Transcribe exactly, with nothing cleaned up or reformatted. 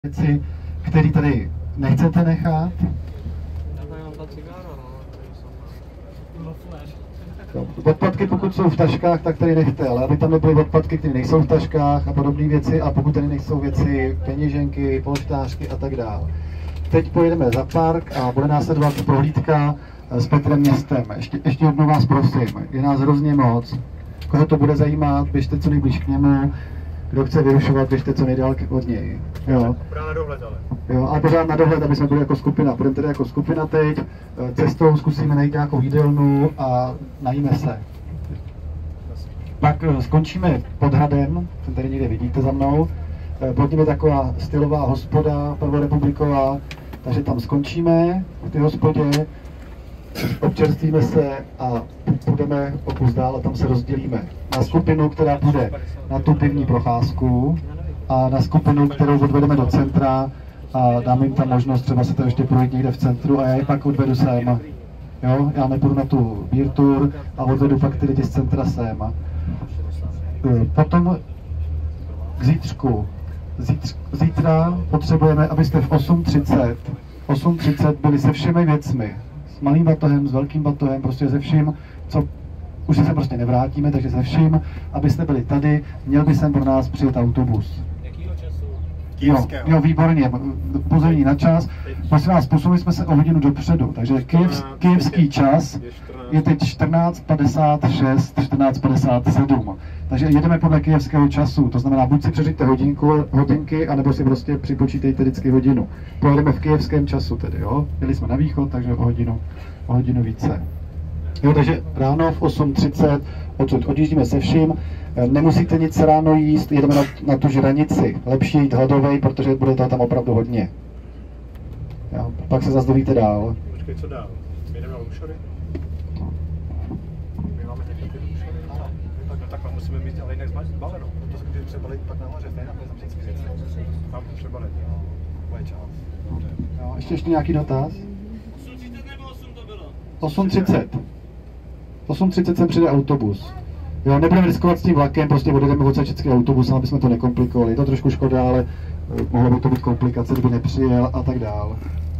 věci, které tady nechcete nechat. No, odpadky, pokud jsou v taškách, tak tady nechte, ale aby tam nebyly odpadky, které nejsou v taškách a podobné věci, a pokud tady nejsou věci, peněženky, polštářky a tak dále. Teď pojedeme za park a bude následovat prohlídka s Petrem městem. Ještě, ještě jednou vás prosím, je nás hrozně moc. Koho to bude zajímat, běžte co nejblíž k němu. Kdo chce vyrušovat, běžte co nejdál od něj. Jo. Pořád na dohled, ale. Jo, ale pořád na dohled, aby jsme byli jako skupina. Budeme tedy jako skupina teď, cestou zkusíme najít nějakou jídelnu a najíme se. Pak skončíme pod hradem, ten tady někde vidíte za mnou. Pod ním je taková stylová hospoda prvorepubliková, takže tam skončíme v té hospodě, občerstvíme se a půjdeme o kus dál a tam se rozdělíme na skupinu, která půjde na tu pivní procházku a na skupinu, kterou odvedeme do centra a dáme jim tam možnost třeba se to ještě projít někde v centru a já je pak odvedu sem. Jo? Já nepůjdu na tu beer tour a odvedu pak ty lidi z centra sem. Potom k zítřku. Zítř, zítra potřebujeme, abyste v osm třicet byli se všemi věcmi. S malým batohem, s velkým batohem, prostě se vším, co už se prostě nevrátíme, takže se vším, abyste byli tady, měl by sem pro nás přijet autobus. Jakýho času? Jo, jo, výborně, upozornění na čas. Prosím vás, posunuli jsme se o hodinu dopředu, takže kyjev, kyjevský čas je teď čtrnáct padesát šest, čtrnáct padesát sedm. Takže jedeme podle kyjevského času, to znamená, buď si přeřiďte hodinku, hodinky, anebo si prostě připočítejte vždycky hodinu. Pojedeme v kyjevském času tedy, jo? Jeli jsme na východ, takže o hodinu, o hodinu více. Jo, takže ráno v osm třicet odsud odjíždíme se vším. Nemusíte nic ráno jíst, jedeme na, na tu žranici. Lepší jít hladovej, protože bude toho tam opravdu hodně. Jo, pak se zase dovíte dál. Počkej, co dál? My jdeme na Luxory? My máme někdy ty Luxory? Ano. No takhle musíme mít ale jinak zbalenou. To se může přebalit pak nahoře, stejně na tam vždycky věci. Mám to přebalit, jo. Bude čas. Dobře. Jo, ještě, ještě nějaký dotaz? osm třicet nebo osm to bylo? osm třicet. osm třicet sem přijde autobus. Jo, nebudeme riskovat s tím vlakem, prostě odjedeme odsaď vždycky autobusem, aby jsme to nekomplikovali. Je to trošku škoda, ale mohlo by to být komplikace, kdyby nepřijel a tak dál.